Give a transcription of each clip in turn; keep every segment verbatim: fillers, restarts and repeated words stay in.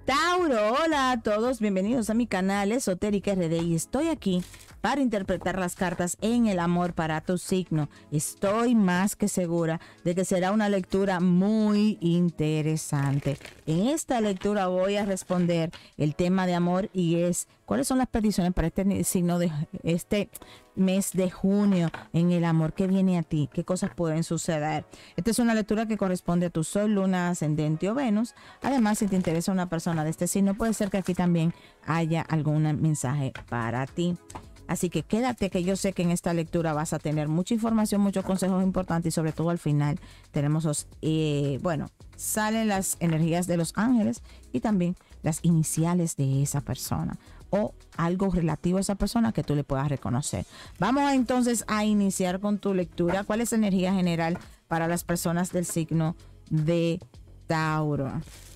Tauro, hola a todos, bienvenidos a mi canal Esotérica R D y estoy aquí para interpretar las cartas en el amor para tu signo. Estoy más que segura de que será una lectura muy interesante. En esta lectura voy a responder el tema de amor y es cuáles son las peticiones para este signo de este mes de junio en el amor. ¿Qué viene a ti? ¿Qué cosas pueden suceder? Esta es una lectura que corresponde a tu sol, luna, ascendente o Venus. Además, si te interesa una persona de este signo, puede ser que aquí también haya algún mensaje para ti. Así que quédate, que yo sé que en esta lectura vas a tener mucha información, muchos consejos importantes y sobre todo al final tenemos los, eh, bueno, salen las energías de los ángeles y también las iniciales de esa persona o algo relativo a esa persona que tú le puedas reconocer. Vamos entonces a iniciar con tu lectura. ¿Cuál es la energía general para las personas del signo de Tauro?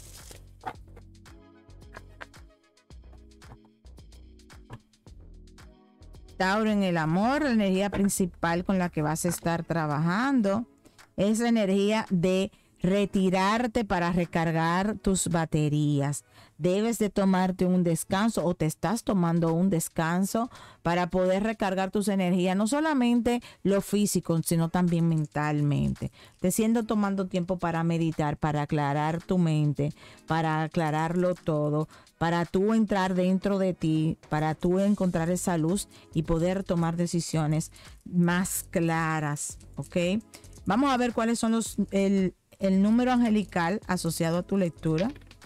Tauro, en el amor, la energía principal con la que vas a estar trabajando es la energía de retirarte para recargar tus baterías. Debes de tomarte un descanso o te estás tomando un descanso para poder recargar tus energías, no solamente lo físico, sino también mentalmente. Te siento tomando tiempo para meditar, para aclarar tu mente, para aclararlo todo, para tú entrar dentro de ti, para tú encontrar esa luz y poder tomar decisiones más claras, ¿ok? Vamos a ver cuáles son los... el El número angelical asociado a tu lectura.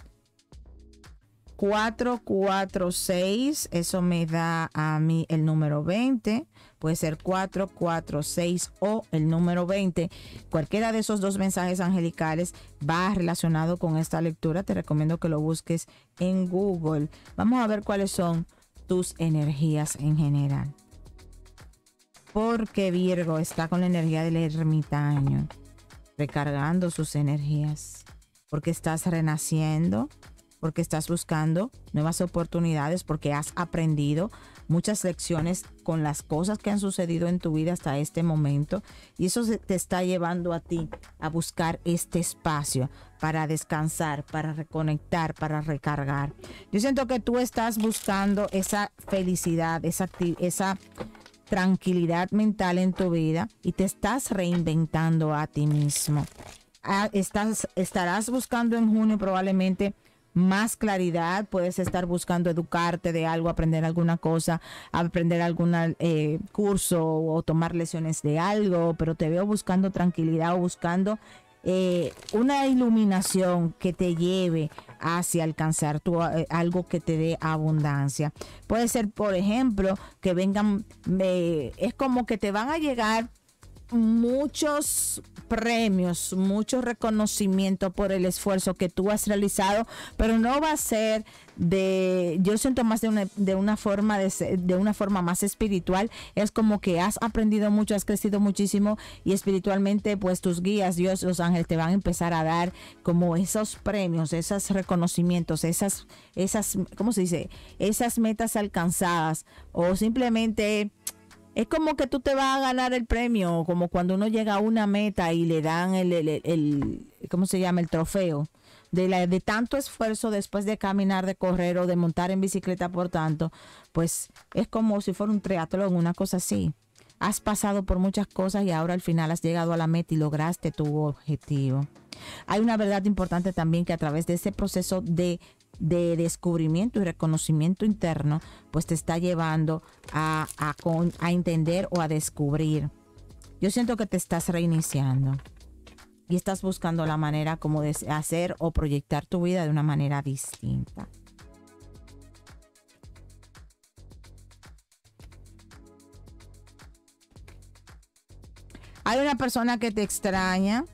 cuatro cuatro seis, eso me da a mí el número veinte. Puede ser cuatro cuatro seis o el número veinte. Cualquiera de esos dos mensajes angelicales va relacionado con esta lectura. Te recomiendo que lo busques en Google. Vamos a ver cuáles son tus energías en general. Porque Virgo está con la energía del ermitaño, recargando sus energías, porque estás renaciendo, porque estás buscando nuevas oportunidades, porque has aprendido muchas lecciones con las cosas que han sucedido en tu vida hasta este momento, y eso te está llevando a ti a buscar este espacio para descansar, para reconectar, para recargar. Yo siento que tú estás buscando esa felicidad, esa, esa tranquilidad mental en tu vida y te estás reinventando a ti mismo. Ah, estás, estarás buscando en junio probablemente más claridad. Puedes estar buscando educarte de algo, aprender alguna cosa, aprender algún eh, curso o tomar lecciones de algo, pero te veo buscando tranquilidad o buscando Eh, una iluminación que te lleve hacia alcanzar tu, eh, algo que te dé abundancia. Puede ser, por ejemplo, que vengan, eh, es como que te van a llegar muchos premios, mucho reconocimiento por el esfuerzo que tú has realizado, pero no va a ser de, yo siento más de una, de una forma de, ser, de una forma más espiritual. Es como que has aprendido mucho, has crecido muchísimo y espiritualmente pues tus guías, Dios, los ángeles te van a empezar a dar como esos premios, esos reconocimientos, esas, esas, ¿cómo se dice? Esas metas alcanzadas, o simplemente es como que tú te vas a ganar el premio, como cuando uno llega a una meta y le dan el, el, el, el ¿cómo se llama? El trofeo de, la, de tanto esfuerzo después de caminar, de correr o de montar en bicicleta por tanto. Pues es como si fuera un triatlón, una cosa así. Has pasado por muchas cosas y ahora al final has llegado a la meta y lograste tu objetivo. Hay una verdad importante también, que a través de ese proceso de de descubrimiento y reconocimiento interno, pues te está llevando a, a, a entender o a descubrir. Yo siento que te estás reiniciando y estás buscando la manera como de hacer o proyectar tu vida de una manera distinta. Hay una persona que te extraña.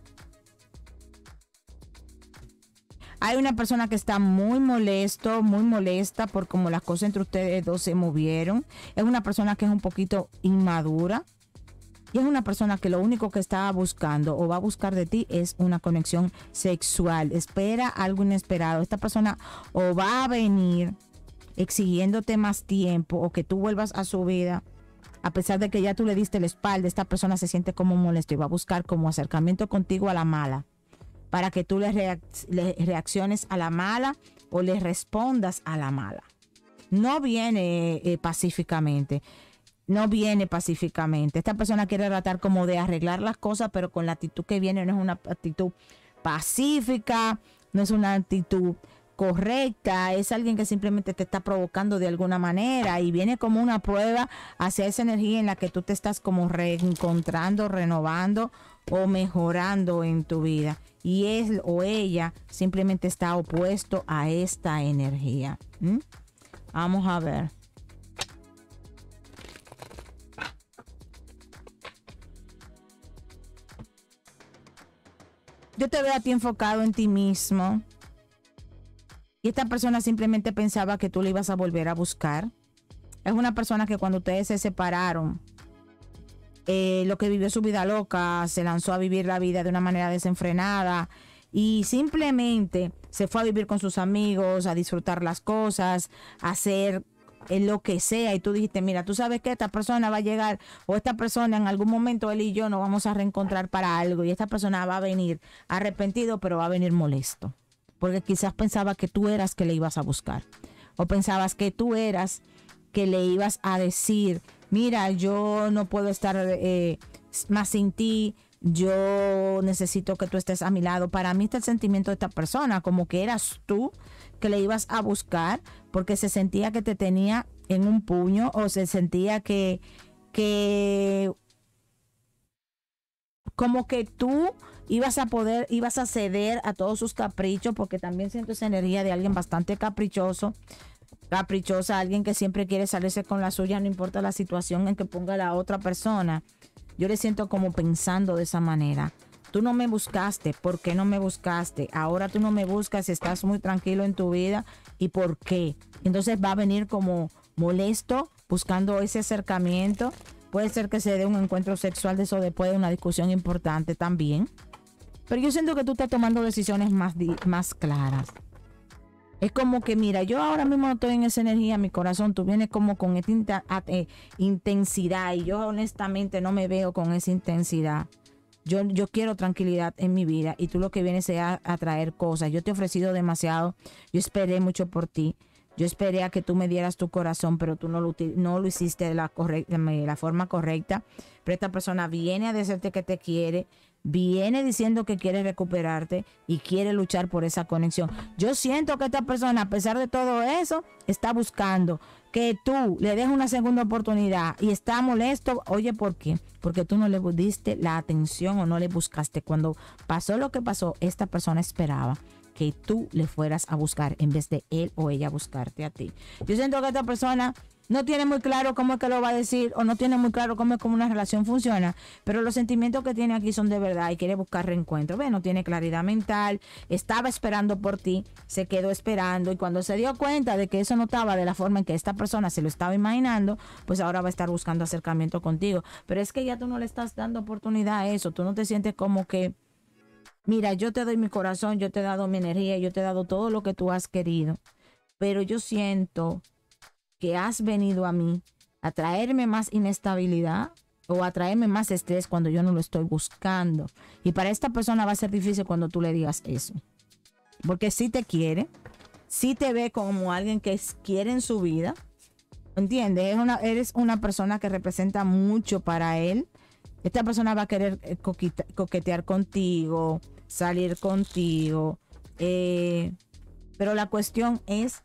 Hay una persona que está muy molesto, muy molesta por cómo las cosas entre ustedes dos se movieron. Es una persona que es un poquito inmadura. Y es una persona que lo único que está buscando o va a buscar de ti es una conexión sexual. Espera algo inesperado. Esta persona o va a venir exigiéndote más tiempo o que tú vuelvas a su vida. A pesar de que ya tú le diste la espalda, esta persona se siente como molesto y va a buscar como acercamiento contigo a la mala, para que tú le, reac le reacciones a la mala o le respondas a la mala. No viene eh, pacíficamente. No viene pacíficamente. Esta persona quiere tratar como de arreglar las cosas, pero con la actitud que viene no es una actitud pacífica, no es una actitud correcta, es alguien que simplemente te está provocando de alguna manera y viene como una prueba hacia esa energía en la que tú te estás como reencontrando, renovando o mejorando en tu vida. Y él o ella simplemente está opuesto a esta energía. ¿Mm? Vamos a ver. Yo te veo a ti enfocado en ti mismo. Y esta persona simplemente pensaba que tú le ibas a volver a buscar. Es una persona que cuando ustedes se separaron, eh, lo que vivió su vida loca, se lanzó a vivir la vida de una manera desenfrenada y simplemente se fue a vivir con sus amigos, a disfrutar las cosas, a hacer lo que sea. Y tú dijiste, mira, tú sabes que esta persona va a llegar, o esta persona en algún momento, él y yo nos vamos a reencontrar para algo, y esta persona va a venir arrepentido, pero va a venir molesto. Porque quizás pensaba que tú eras que le ibas a buscar. O pensabas que tú eras que le ibas a decir, mira, yo no puedo estar eh, más sin ti. Yo necesito que tú estés a mi lado. Para mí está el sentimiento de esta persona, como que eras tú que le ibas a buscar porque se sentía que te tenía en un puño o se sentía que, que como que tú ibas a poder, ibas a ceder a todos sus caprichos, porque también siento esa energía de alguien bastante caprichoso, caprichosa, alguien que siempre quiere salirse con la suya, no importa la situación en que ponga la otra persona. Yo le siento como pensando de esa manera. Tú no me buscaste, ¿por qué no me buscaste? Ahora tú no me buscas, estás muy tranquilo en tu vida, ¿y por qué? Entonces va a venir como molesto, buscando ese acercamiento. Puede ser que se dé un encuentro sexual de eso después de una discusión importante también. Pero yo siento que tú estás tomando decisiones más, más claras. Es como que, mira, yo ahora mismo no estoy en esa energía, mi corazón, tú vienes como con esta eh, intensidad y yo honestamente no me veo con esa intensidad. Yo, yo quiero tranquilidad en mi vida y tú lo que vienes es a, a traer cosas. Yo te he ofrecido demasiado, yo esperé mucho por ti. Yo esperé a que tú me dieras tu corazón, pero tú no lo, no lo hiciste de la, correcta, de la forma correcta. Pero esta persona viene a decirte que te quiere, viene diciendo que quiere recuperarte y quiere luchar por esa conexión. Yo siento que esta persona, a pesar de todo eso, está buscando que tú le des una segunda oportunidad y está molesto. Oye, ¿por qué? Porque tú no le diste la atención o no le buscaste. Cuando pasó lo que pasó, esta persona esperaba que tú le fueras a buscar en vez de él o ella buscarte a ti. Yo siento que esta persona no tiene muy claro cómo es que lo va a decir o no tiene muy claro cómo es cómo una relación funciona, pero los sentimientos que tiene aquí son de verdad y quiere buscar reencuentro. Ve, no tiene claridad mental, estaba esperando por ti, se quedó esperando y cuando se dio cuenta de que eso no estaba de la forma en que esta persona se lo estaba imaginando, pues ahora va a estar buscando acercamiento contigo. Pero es que ya tú no le estás dando oportunidad a eso, tú no te sientes como que, mira, yo te doy mi corazón, yo te he dado mi energía, yo te he dado todo lo que tú has querido, pero yo siento que has venido a mí a traerme más inestabilidad o a traerme más estrés cuando yo no lo estoy buscando. Y para esta persona va a ser difícil cuando tú le digas eso. Porque sí te quiere, sí te ve como alguien que quiere en su vida. ¿Entiendes? Es una, eres una persona que representa mucho para él. Esta persona va a querer coquita, coquetear contigo, salir contigo. Eh, pero la cuestión es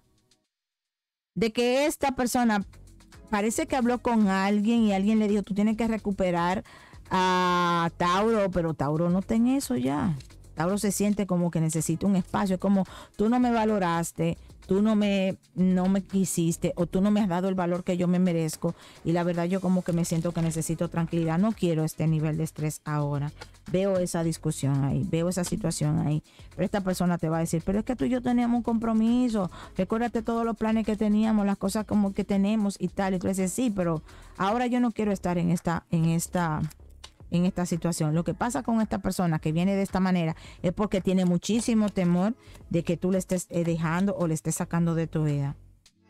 de que esta persona parece que habló con alguien y alguien le dijo, tú tienes que recuperar a Tauro, pero Tauro no está en eso ya. Tauro se siente como que necesita un espacio, es como tú no me valoraste, tú no me, no me quisiste o tú no me has dado el valor que yo me merezco y la verdad yo como que me siento que necesito tranquilidad, no quiero este nivel de estrés ahora. Veo esa discusión ahí, veo esa situación ahí, pero esta persona te va a decir, pero es que tú y yo teníamos un compromiso, recuérdate todos los planes que teníamos, las cosas como que tenemos y tal, y tú dices, sí, pero ahora yo no quiero estar en esta, en esta, en esta situación. Lo que pasa con esta persona que viene de esta manera es porque tiene muchísimo temor de que tú le estés dejando o le estés sacando de tu vida.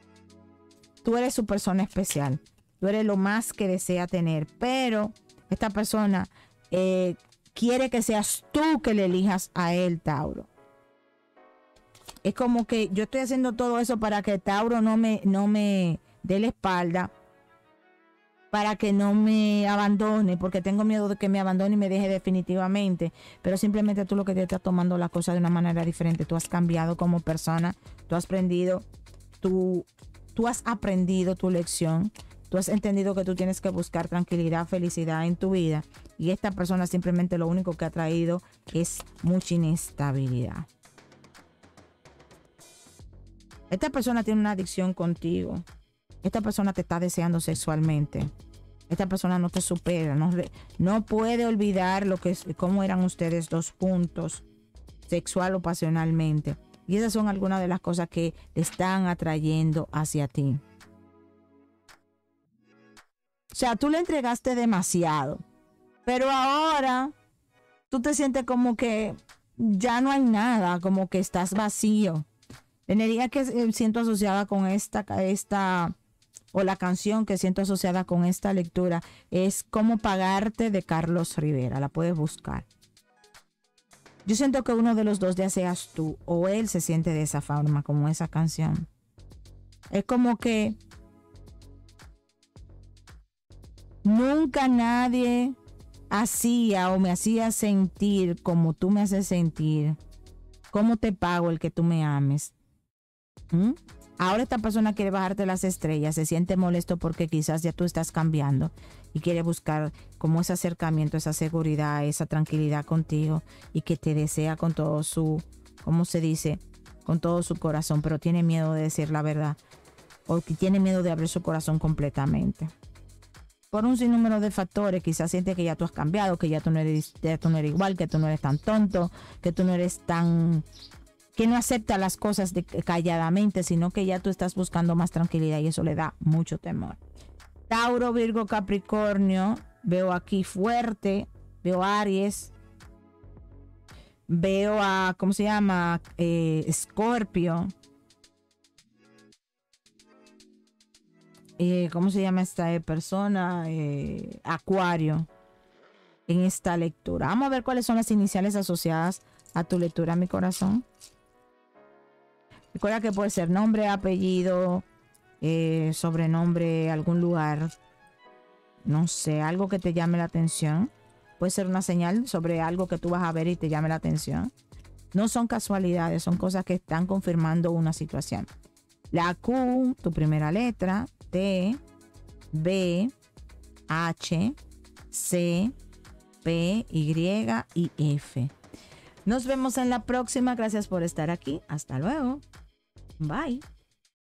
Tú eres su persona especial, tú eres lo más que desea tener, pero esta persona eh, quiere que seas tú que le elijas a él, Tauro. Es como que yo estoy haciendo todo eso para que Tauro no me, no me dé la espalda, para que no me abandone, porque tengo miedo de que me abandone y me deje definitivamente. Pero simplemente tú lo que te estás tomando la cosa de una manera diferente. Tú has cambiado como persona, tú has aprendido, tú, tú has aprendido tu lección. Tú has entendido que tú tienes que buscar tranquilidad, felicidad en tu vida. Y esta persona simplemente lo único que ha traído es mucha inestabilidad. Esta persona tiene una adicción contigo. Esta persona te está deseando sexualmente. Esta persona no te supera. No, no puede olvidar lo que es, cómo eran ustedes dos juntos, sexual o pasionalmente. Y esas son algunas de las cosas que te están atrayendo hacia ti. O sea, tú le entregaste demasiado, pero ahora tú te sientes como que ya no hay nada, como que estás vacío. La energía que siento asociada con esta, esta, o la canción que siento asociada con esta lectura es Cómo pagarte, de Carlos Rivera. La puedes buscar. Yo siento que uno de los dos, ya seas tú o él, se siente de esa forma, como esa canción. Es como que nunca nadie hacía o me hacía sentir como tú me haces sentir. ¿Cómo te pago el que tú me ames? ¿Mm? Ahora esta persona quiere bajarte las estrellas, se siente molesto porque quizás ya tú estás cambiando y quiere buscar como ese acercamiento, esa seguridad, esa tranquilidad contigo y que te desea con todo su, ¿cómo se dice? Con todo su corazón, pero tiene miedo de decir la verdad o que tiene miedo de abrir su corazón completamente. Por un sinnúmero de factores, quizás siente que ya tú has cambiado, que ya tú no eres, ya tú no eres igual, que tú no eres tan tonto, que tú no eres tan, que no acepta las cosas de, calladamente, sino que ya tú estás buscando más tranquilidad y eso le da mucho temor. Tauro, Virgo, Capricornio, veo aquí fuerte, veo Aries, veo a, ¿cómo se llama? Eh, Escorpio. Eh, ¿Cómo se llama esta eh, persona? Eh, Acuario. En esta lectura. Vamos a ver cuáles son las iniciales asociadas a tu lectura, mi corazón. Recuerda que puede ser nombre, apellido, eh, sobrenombre, algún lugar. No sé, algo que te llame la atención. Puede ser una señal sobre algo que tú vas a ver y te llame la atención. No son casualidades, son cosas que están confirmando una situación. La Q, tu primera letra. T, B, H, C, P, Y y F. Nos vemos en la próxima. Gracias por estar aquí. Hasta luego. Bye.